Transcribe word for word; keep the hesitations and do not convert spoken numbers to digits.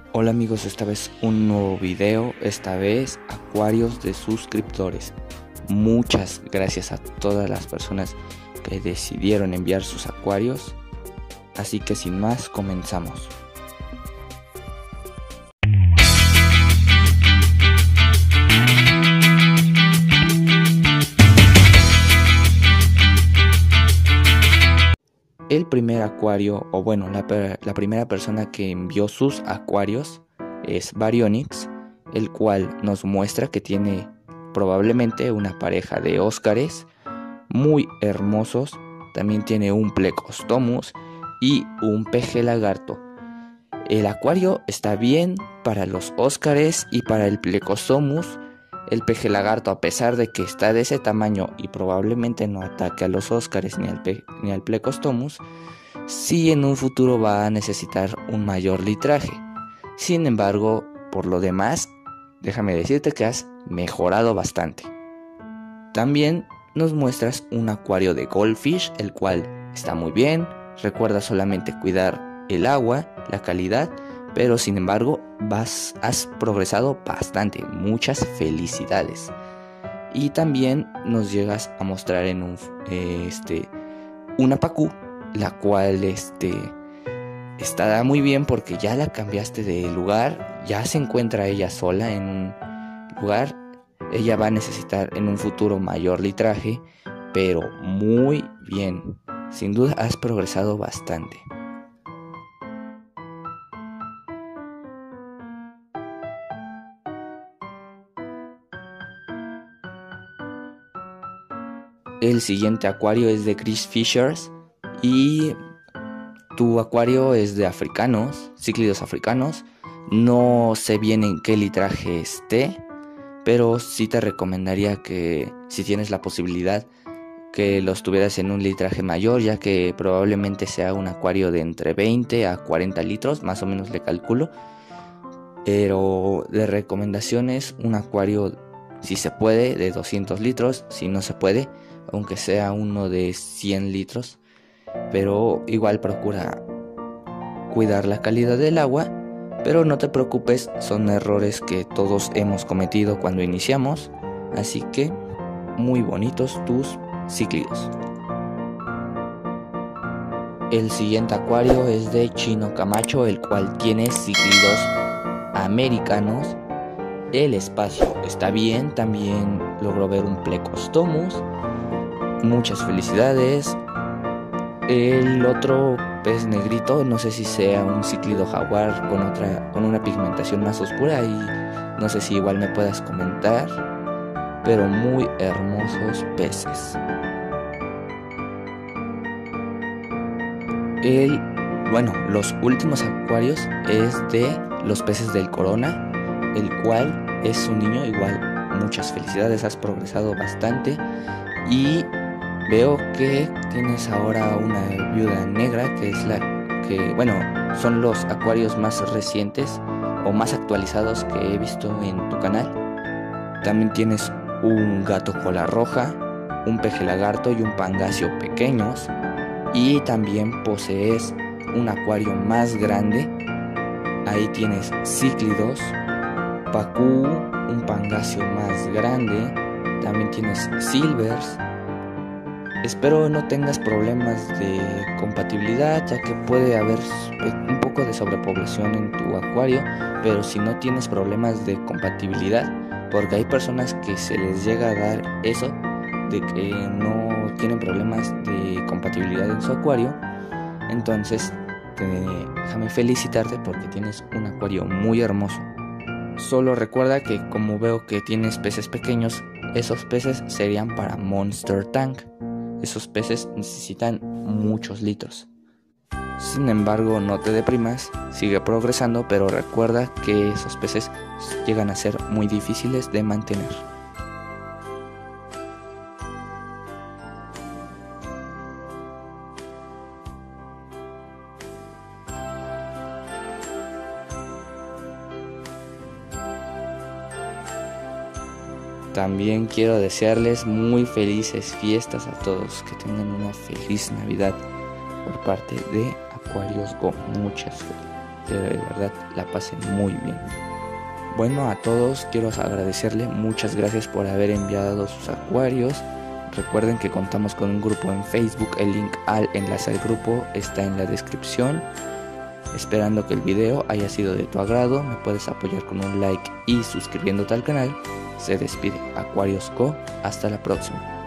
Hola amigos, esta vez un nuevo video, esta vez acuarios de suscriptores. Muchas gracias a todas las personas que decidieron enviar sus acuarios, así que sin más comenzamos. El primer acuario, o bueno, la, la primera persona que envió sus acuarios es Baryonyx, el cual nos muestra que tiene probablemente una pareja de óscares muy hermosos. También tiene un Plecostomus y un peje lagarto. El acuario está bien para los óscares y para el Plecostomus. El peje lagarto, a pesar de que está de ese tamaño y probablemente no ataque a los óscares ni al, pe ni al Plecostomus, sí en un futuro va a necesitar un mayor litraje. Sin embargo, por lo demás, déjame decirte que has mejorado bastante. También nos muestras un acuario de goldfish, el cual está muy bien. Recuerda solamente cuidar el agua, la calidad, pero sin embargo vas, has progresado bastante. Muchas felicidades. Y también nos llegas a mostrar en un eh, este una Pacu, la cual este está muy bien porque ya la cambiaste de lugar. Ya se encuentra ella sola en un lugar. Ella va a necesitar en un futuro mayor litraje, pero muy bien. Sin duda has progresado bastante. El siguiente acuario es de Chris Fishers y tu acuario es de africanos, cíclidos africanos. No sé bien en qué litraje esté, pero sí te recomendaría que, si tienes la posibilidad, que los tuvieras en un litraje mayor, ya que probablemente sea un acuario de entre veinte a cuarenta litros, más o menos le calculo. Pero de recomendaciones, un acuario, si se puede, de doscientos litros, si no se puede, aunque sea uno de cien litros, pero igual procura cuidar la calidad del agua. Pero no te preocupes, son errores que todos hemos cometido cuando iniciamos, así que muy bonitos tus cíclidos. El siguiente acuario es de Chino Camacho, el cual tiene cíclidos americanos. El espacio está bien, también logró ver un Plecostomus. Muchas felicidades. El otro pez negrito, no sé si sea un cíclido jaguar con otra, con una pigmentación más oscura, y no sé si igual me puedas comentar, pero muy hermosos peces. El, bueno, los últimos acuarios es de los peces del Corona, el cual es un niño. Igual muchas felicidades, has progresado bastante. Y veo que tienes ahora una viuda negra, que es la que, bueno, son los acuarios más recientes o más actualizados que he visto en tu canal. También tienes un gato cola roja, un peje lagarto y un pangacio pequeños. Y también posees un acuario más grande. Ahí tienes cíclidos, Pacu, un pangacio más grande. También tienes silvers. Espero no tengas problemas de compatibilidad, ya que puede haber un poco de sobrepoblación en tu acuario, pero si no tienes problemas de compatibilidad, porque hay personas que se les llega a dar eso, de que no tienen problemas de compatibilidad en su acuario, entonces te, déjame felicitarte porque tienes un acuario muy hermoso. Solo recuerda que, como veo que tienes peces pequeños, esos peces serían para Monster Tank. Esos peces necesitan muchos litros. Sin embargo, no te deprimas, sigue progresando, pero recuerda que esos peces llegan a ser muy difíciles de mantener. También quiero desearles muy felices fiestas a todos, que tengan una feliz Navidad por parte de Aquarius Go. Muchas felicidades. que de verdad la pasen muy bien. Bueno, a todos quiero agradecerle, muchas gracias por haber enviado sus acuarios. Recuerden que contamos con un grupo en Facebook, el link al enlace al grupo está en la descripción. Esperando que el video haya sido de tu agrado, me puedes apoyar con un like y suscribiéndote al canal. Se despide Aquarius Co, hasta la próxima.